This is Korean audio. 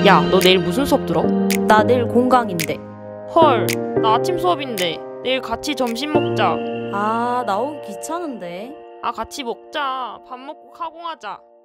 야, 너 내일 무슨 수업 들어? 나 내일 공강인데. 헐, 나 아침 수업인데. 내일 같이 점심 먹자. 아, 나오기 귀찮은데. 아, 같이 먹자. 밥 먹고 카공하자.